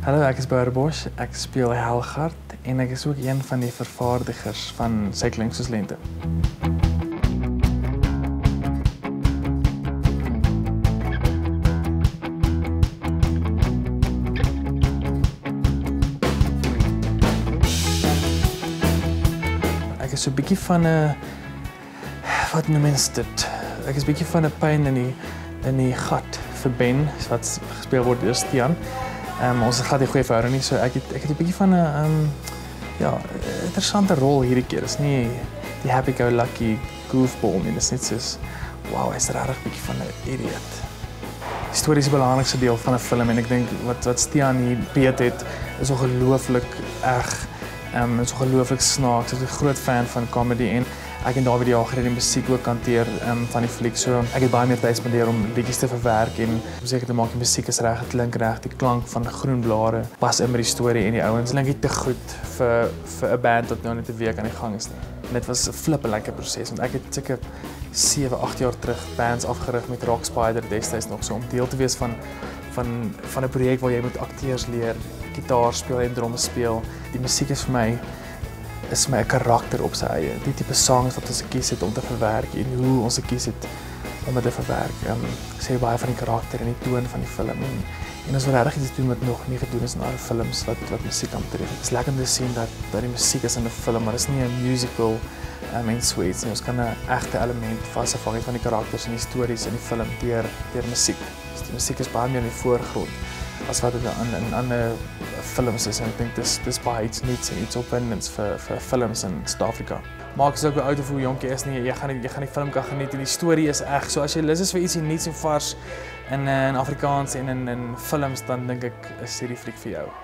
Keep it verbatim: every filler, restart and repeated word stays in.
Hallo, ek is Bouwer Bosch, ek speel Helgard en ek is ook een van die vervaardigers van Sy Klink Soos Lente. Ek is so 'n bietjie van 'n, wat noem mens dit? Ek is 'n bietjie van 'n pyn in die in die gat vir Ben, wat gespeel word deur Stian. Um, ons het glad nie 'n goeie verhouding nie, so ek het ek het 'n bietjie van 'n um, ja, interessante rol hierdie keer. Dit is nie die happy-go-lucky goofball nie, dit is net soos wow, hy's regtig 'n bietjie van 'n idiot. Die storie is die belangrikste deel van 'n film en ek dink wat wat Stian hier beet het is ongelooflik eg. Um, is ongelooflik snaaks. Ek is 'n groot fan van comedy en ek en David Jager het die musiek ook hanteer um, van die fliek. So ek het baie meer tyd spandeer om liedjies te verwerk en om seker te maak die musiek is reg, dit klink reg, die klank van groen blare pas in met die storie en die ouens klink nie te goed vir vir 'n band wat nou net 'n week aan die gang is nie. En dit was 'n flippelike proses want ek het seker sewe, agt jaar terug bands afgerig met Rock Spider destyds nog so om deel te wees van van van 'n projek waar jy moet akteurs leer, gitaar speel en drums speel. Die musiek is vir my is my 'n karakter op sy eie. Die tipe songs wat ons gekies het om te verwerk en hoe ons gekies het om dit te verwerk. Um, ek sê baie van die karakter en die toon van die film en en ons wil regtig iets doen wat nog nie gedoen is in ander films wat wat musiek aanbetref. Dit is lekker om te sien dat dat die musiek is in 'n film, maar dit is nie 'n musical um, en sweets nie. Ons kan 'n egte element vasvang van die karakters en die stories in die film deur deur musiek. Dus die musiek is baie meer in die voorgrond as wat dit in in ander films is en ek dink dis dis baie iets nuuts en iets opwindends vir vir films in Suid-Afrika. Maak as ook oud of hoe jonk jy is nie, jy gaan nie, jy gaan die film kan geniet en die storie is eg. So as jy lus is vir ietsie nuuts en vars in in Afrikaans en in in films dan dink ek is hierdie fliek vir jou.